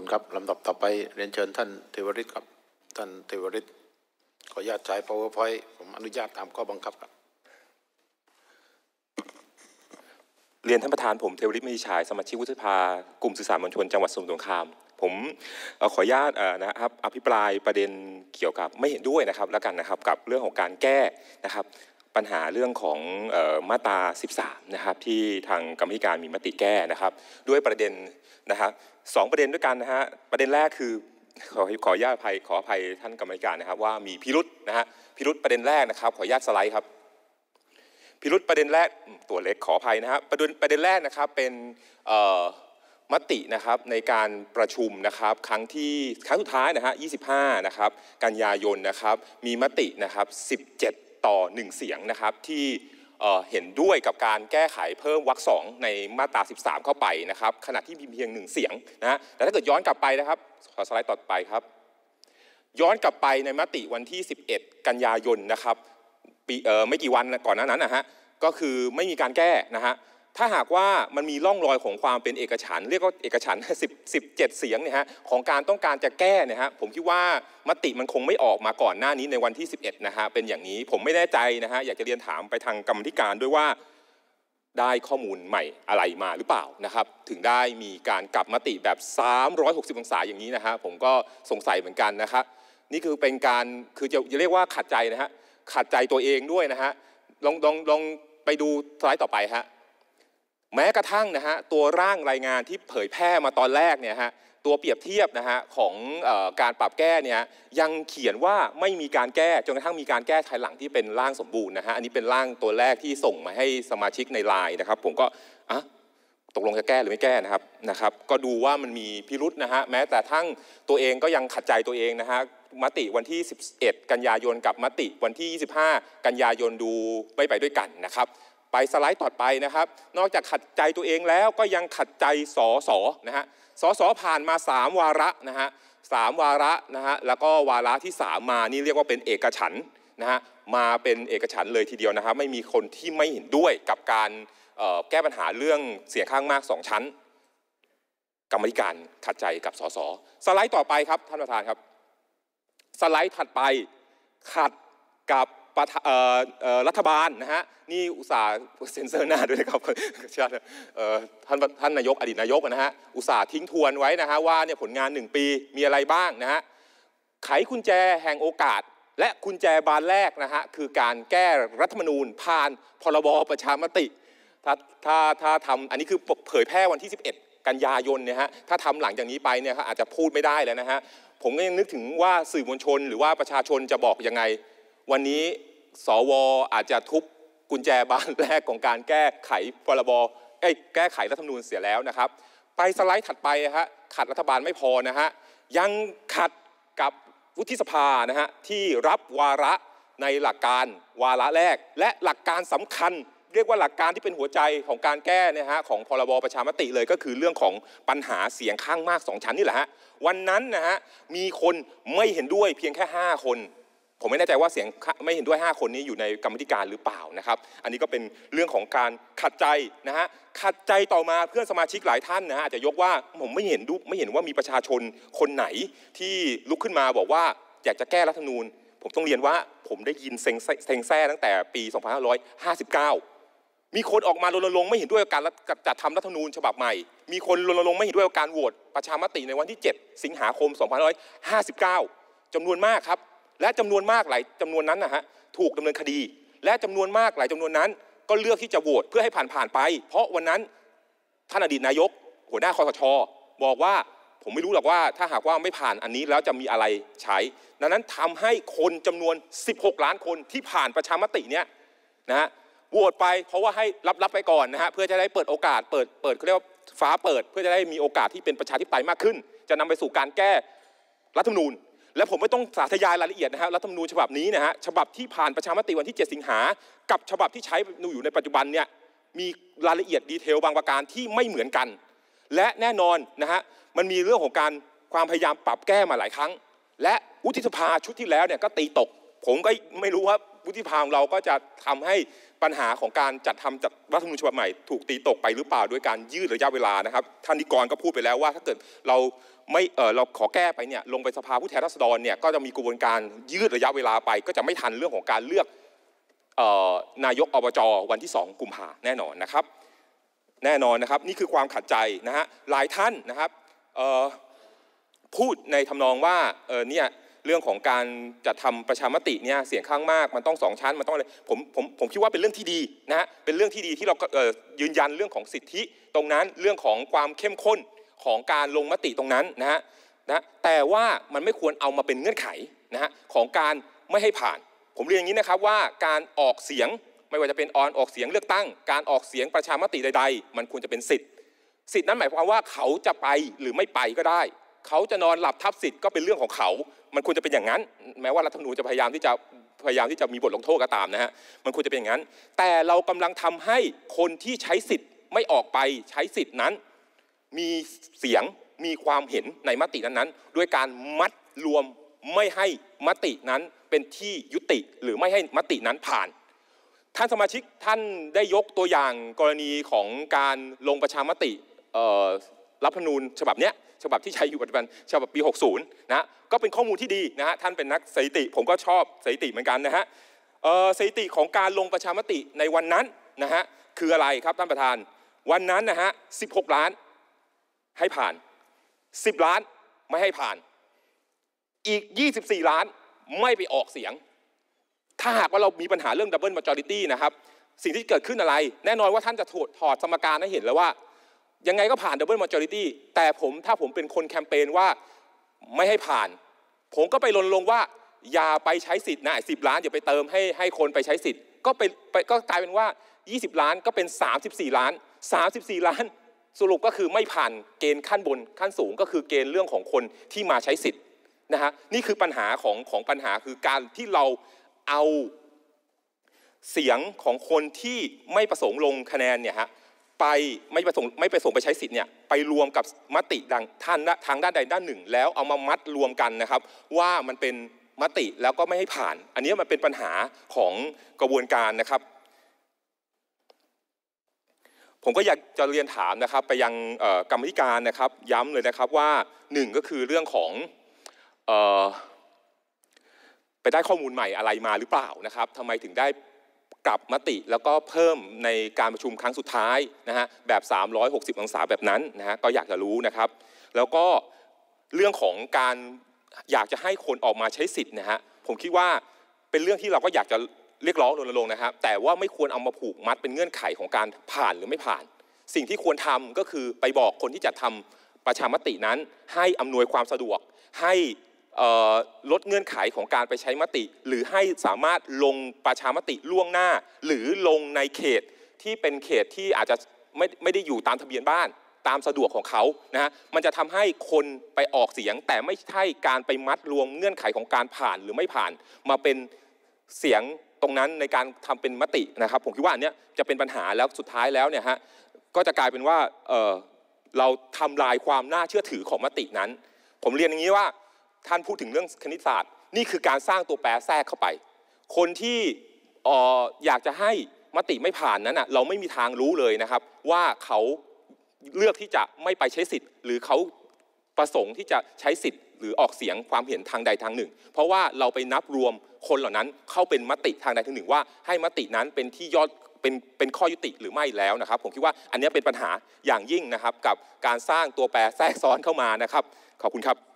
คุณครับลำดับต่อไปเรียนเชิญท่านเทวฤทธิ์ครับท่านเทวฤทธิ์ขออนุญาตใช้ PowerPoint ผมอนุญาตตามข้อบังคับครับเรียนท่านประธานผมเทวฤทธิ์ มณีฉายสมาชิกวุฒิสภากลุ่มสื่อสารมวลชนจังหวัดสมุทรสงครามผมขออนุญาตนะครับอภิปรายประเด็นเกี่ยวกับไม่เห็นด้วยนะครับแล้วกันนะครับกับเรื่องของการแก้นะครับปัญหาเรื่องของมาตรา 13นะครับที่ทางกรรมธิการมีมติแก้นะครับด้วยประเด็นนะครับ2ประเด็นด้วยกันนะฮะประเด็นแรกคือขออนุญาตขออภัยท่านกรรมธิการนะครับว่ามีพิรุธนะฮะพิรุธประเด็นแรกนะครับขออนุญาตสไลด์ครับพิรุธประเด็นแรกตัวเล็กขออภัยนะครับประเด็นแรกนะครับเป็นมตินะครับในการประชุมนะครับครั้งสุดท้ายนะฮะ25นะครับกันยายนนะครับมีมตินะครับ17ต่อ1เสียงนะครับที่เห็นด้วยกับการแก้ไขเพิ่มวรรค2ในมาตรา13เข้าไปนะครับขณะที่มีเพียง1เสียงนะฮะแต่ถ้าเกิดย้อนกลับไปนะครับขอสไลด์ต่อไปครับย้อนกลับไปในมติวันที่11กันยายนนะครับไม่กี่วันก่อนหน้านั้นนะฮะก็คือไม่มีการแก้นะฮะถ้าหากว่ามันมีร่องรอยของความเป็นเอกฉันท์เรียกว่าเอกฉันท์17เสียงเนี่ยฮะของการต้องการจะแก้เนี่ยฮะผมคิดว่ามติมันคงไม่ออกมาก่อนหน้านี้ในวันที่11นะฮะเป็นอย่างนี้ผมไม่แน่ใจนะฮะอยากจะเรียนถามไปทางกรรมธิการด้วยว่าได้ข้อมูลใหม่อะไรมาหรือเปล่านะครับถึงได้มีการกลับมติแบบ360องศาอย่างนี้นะฮะผมก็สงสัยเหมือนกันนะครับนี่คือเป็นการคือจะเรียกว่าขัดใจนะฮะขัดใจตัวเองด้วยนะฮะลองไปดูสไลด์ต่อไปฮะแม้กระทั่งนะฮะตัวร่างรายงานที่เผยแพร่มาตอนแรกเนี่ยฮะตัวเปรียบเทียบนะฮะของการปรับแก้เนี่ยยังเขียนว่าไม่มีการแก้จนกระทั่งมีการแก้ภายหลังที่เป็นร่างสมบูรณ์นะฮะอันนี้เป็นร่างตัวแรกที่ส่งมาให้สมาชิกในไลน์นะครับผมก็ตกลงจะแก้หรือไม่แก้นะครับก็ดูว่ามันมีพิรุธนะฮะแม้แต่ทั้งตัวเองก็ยังขัดใจตัวเองนะฮะมติวันที่11กันยายนกับมติวันที่25กันยายนดูไม่ไปด้วยกันนะครับไปสไลด์ต่อไปนะครับนอกจากขัดใจตัวเองแล้วก็ยังขัดใจสสนะฮะสสผ่านมา3วาระนะฮะ3วาระนะฮะแล้วก็วาระที่3มานี่เรียกว่าเป็นเอกฉันท์นะฮะมาเป็นเอกฉันท์เลยทีเดียวนะครับไม่มีคนที่ไม่เห็นด้วยกับการแก้ปัญหาเรื่องเสียงข้างมาก2ชั้นกรรมธิการขัดใจกับสสสไลด์ต่อไปครับท่านประธานครับสไลด์ถัดไปขัดกับรัฐบาลนะฮะนี่อุตส่าห์เซ็นเซอร์หน้าด้วยนะครับท่านนายกอดีตนายกนะฮะอุตส่าห์ทิ้งทวนไว้นะฮะว่าเนี่ยผลงาน1ปีมีอะไรบ้างนะฮะไขกุญแจแห่งโอกาสและกุญแจบานแรกนะฮะคือการแก้รัฐธรรมนูญผ่านพรบประชามติถ้าทำอันนี้คือเผยแพร่วันที่11กันยายนเนี่ยฮะถ้าทำหลังจากนี้ไปเนี่ยอาจจะพูดไม่ได้แล้วนะฮะผมก็ยังนึกถึงว่าสื่อมวลชนหรือว่าประชาชนจะบอกยังไงวันนี้สวอาจจะทุบกุญแจบานแรกของการแก้ไขพรบแก้ไขรัฐธรรมนูญเสียแล้วนะครับไปสไลด์ถัดไปฮะขัดรัฐบาลไม่พอนะฮะยังขัดกับวุฒิสภานะฮะที่รับวาระในหลักการวาระแรกและหลักการสำคัญเรียกว่าหลักการที่เป็นหัวใจของการแก้เนี่ยฮะของพรบประชามติเลยก็คือเรื่องของปัญหาเสียงข้างมาก2ชั้นนี่แหละฮะวันนั้นนะฮะมีคนไม่เห็นด้วยเพียงแค่5คนผมไม่แน่ใจว่าเสียงไม่เห็นด้วย5คนนี้อยู่ในกรรมธิการหรือเปล่านะครับอันนี้ก็เป็นเรื่องของการขัดใจนะฮะขัดใจต่อมาเพื่อนสมาชิกหลายท่านนะฮะอาจจะยกว่าผมไม่เห็นว่ามีประชาชนคนไหนที่ลุกขึ้นมาบอกว่าอยากจะแก้รัฐธรรมนูญผมต้องเรียนว่าผมได้ยินเซ็งแซ่ตั้งแต่ปี2559มีคนออกมารณรงค์ไม่เห็นด้วยกับการจัดทำรัฐธรรมนูญฉบับใหม่มีคนรณรงค์ไม่เห็นด้วยกับการโหวตประชามติในวันที่7สิงหาคม2559จำนวนมากครับและจำนวนมากหลายจำนวนนั้นนะฮะถูกดำเนินคดีและจำนวนมากหลายจำนวนนั้นก็เลือกที่จะโหวตเพื่อให้ผ่านไปเพราะวันนั้นท่านอดีตนายกหัวหน้าคสช.บอกว่าผมไม่รู้หรอกว่าถ้าหากว่าไม่ผ่านอันนี้แล้วจะมีอะไรใช้ดังนั้นทำให้คนจำนวน16ล้านคนที่ผ่านประชามติเนี้ยนะฮะโหวตไปเพราะว่าให้รับไปก่อนนะฮะเพื่อจะได้เปิดโอกาสเปิดเขาเรียกว่าฟ้าเปิดเพื่อจะได้มีโอกาสที่เป็นประชาธิปไตยมากขึ้นจะนำไปสู่การแก้รัฐธรรมนูญและผมไม่ต้องสาธยายรายละเอียดนะฮะรัฐธรรมนูญฉบับนี้นะฮะฉบับที่ผ่านประชามติวันที่7สิงหากับฉบับที่ใช้อยู่ในปัจจุบันเนี่ยมีรายละเอียดดีเทลบางประการที่ไม่เหมือนกันและแน่นอนนะฮะมันมีเรื่องของความพยายามปรับแก้มาหลายครั้งและวุฒิสภาชุดที่แล้วเนี่ยก็ตีตกผมก็ไม่รู้ว่าวุฒิสภาของเราก็จะทำให้ปัญหาของการจัดทำจากรัฐธรรมนูญฉบับใหม่ถูกตีตกไปหรือเปล่าด้วยการยืดระยะเวลานะครับท่านนิกรก็พูดไปแล้วว่าถ้าเกิดเราขอแก้ไปเนี่ยลงไปสภาผู้แทนราษฎรเนี่ยก็จะมีกระบวนการยืดระยะเวลาไปก็จะไม่ทันเรื่องของการเลือกนายกอบจ.วันที่2 กุมภาพันธ์แน่นอนนะครับนี่คือความขัดใจนะฮะหลายท่านนะครับพูดในทำนองว่าเนี่ยเรื่องของการจัดทำประชามติเนี่ยเสียงข้างมากมันต้อง2 ชั้นมันต้องอะไรผมคิดว่าเป็นเรื่องที่ดีนะฮะเป็นเรื่องที่ดีที่เรายืนยันเรื่องของสิทธิตรงนั้นเรื่องของความเข้มข้นของการลงมติตรงนั้นนะฮะแต่ว่ามันไม่ควรเอามาเป็นเงื่อนไขนะฮะของการไม่ให้ผ่านผมเรียนอย่างนี้นะครับว่าการออกเสียงไม่ว่าจะเป็นออกเสียงเลือกตั้งการออกเสียงประชามติใดๆมันควรจะเป็นสิทธิ์นั้นหมายความว่าเขาจะไปหรือไม่ไปก็ได้เขาจะนอนหลับทับสิทธิ์ก็เป็นเรื่องของเขามันควรจะเป็นอย่างนั้นแม้ว่ารัฐธรรมนูญจะพยายามที่จะมีบทลงโทษก็ตามนะฮะมันควรจะเป็นอย่างนั้นแต่เรากำลังทำให้คนที่ใช้สิทธิ์ไม่ออกไปใช้สิทธิ์นั้นมีเสียงมีความเห็นในมตินั้นๆด้วยการมัดรวมไม่ให้มตินั้นเป็นที่ยุติหรือไม่ให้มตินั้นผ่านท่านสมาชิกท่านได้ยกตัวอย่างกรณีของการลงประชามติรัฐธรรมนูญฉบับที่ใช้อยู่ปัจจุบันฉบับปี 60 นะก็เป็นข้อมูลที่ดีนะฮะท่านเป็นนักสถิติผมก็ชอบสถิติเหมือนกันนะฮะสถิติของการลงประชามติในวันนั้นนะฮะคืออะไรครับท่านประธานวันนั้นนะฮะ16 ล้านให้ผ่าน10 ล้านไม่ให้ผ่านอีก24 ล้านไม่ไปออกเสียงถ้าหากว่าเรามีปัญหาเรื่อง Double Majority นะครับสิ่งที่เกิดขึ้นอะไรแน่นอนว่าท่านจะถอดสมการให้เห็นแล้วว่ายังไงก็ผ่าน Double Majority แต่ถ้าผมเป็นคนแคมเปญว่าไม่ให้ผ่านผมก็ไปรณรงค์ว่าอย่าไปใช้สิทธิ์นะ10 ล้านอย่าไปเติมให้คนไปใช้สิทธิ์ก็กลายเป็นว่า20 ล้านก็เป็น34 ล้าน34 ล้านสรุปก็คือไม่ผ่านเกณฑ์ขั้นบนขั้นสูงก็คือเกณฑ์เรื่องของคนที่มาใช้สิทธิ์นะฮะนี่คือปัญหาของปัญหาคือการที่เราเอาเสียงของคนที่ไม่ประสงค์ลงคะแนนเนี่ยฮะไปไม่ประสงค์ไปใช้สิทธิ์เนี่ยไปรวมกับมติทางด้านใดด้านหนึ่งแล้วเอามามัดรวมกันนะครับว่ามันเป็นมติแล้วก็ไม่ให้ผ่านอันนี้มันเป็นปัญหาของกระบวนการนะครับผมก็อยากจะเรียนถามนะครับไปยังกรรมธิการนะครับย้ำเลยนะครับว่า1ก็คือเรื่องของไปได้ข้อมูลใหม่อะไรมาหรือเปล่านะครับทำไมถึงได้กลับมติแล้วก็เพิ่มในการประชุมครั้งสุดท้ายนะฮะแบบ360 องศาแบบนั้นนะฮะก็อยากจะรู้นะครับแล้วก็เรื่องของการอยากจะให้คนออกมาใช้สิทธิ์นะฮะผมคิดว่าเป็นเรื่องที่เราก็อยากจะเรียกร้องรณรงค์นะครับแต่ว่าไม่ควรเอามาผูกมัดเป็นเงื่อนไขของการผ่านหรือไม่ผ่านสิ่งที่ควรทำก็คือไปบอกคนที่จะทำประชามตินั้นให้อำนวยความสะดวกให้ลดเงื่อนไขของการไปใช้มติหรือให้สามารถลงประชามติล่วงหน้าหรือลงในเขตที่เป็นเขตที่อาจจะไม่ได้อยู่ตามทะเบียนบ้านตามสะดวกของเขานะฮะมันจะทำให้คนไปออกเสียงแต่ไม่ใช่การไปมัดรวมเงื่อนไขของการผ่านหรือไม่ผ่านมาเป็นเสียงตรงนั้นในการทำเป็นมตินะครับผมคิดว่าอันนี้จะเป็นปัญหาแล้วสุดท้ายแล้วเนี่ยฮะก็จะกลายเป็นว่าเราทำลายความน่าเชื่อถือของมตินั้นผมเรียนอย่างนี้ว่าท่านพูดถึงเรื่องคณิตศาสตร์นี่คือการสร้างตัวแปรแทรกเข้าไปคนที่อยากจะให้มติไม่ผ่านนั้นเราไม่มีทางรู้เลยนะครับว่าเขาเลือกที่จะไม่ไปใช้สิทธิ์หรือเขาประสงค์ที่จะใช้สิทธิ์หรือออกเสียงความเห็นทางใดทางหนึ่งเพราะว่าเราไปนับรวมคนเหล่านั้นเข้าเป็นมติทางใดทางหนึ่งว่าให้มตินั้นเป็นที่ยอดเป็นข้อยุติหรือไม่แล้วนะครับผมคิดว่าอันนี้เป็นปัญหาอย่างยิ่งนะครับกับการสร้างตัวแปรแทรกซ้อนเข้ามานะครับขอบคุณครับ